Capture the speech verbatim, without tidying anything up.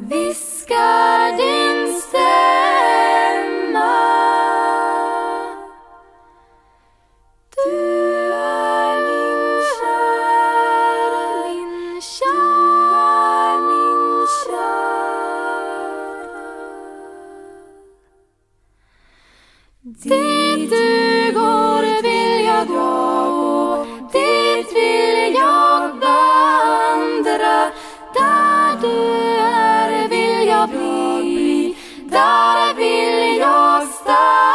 viskar din stämma. Du är min kära, min kära, min kära. Dit du går vill jag gå, dit vill jag vandra. Där du är vill jag bli, där vill jag stanna.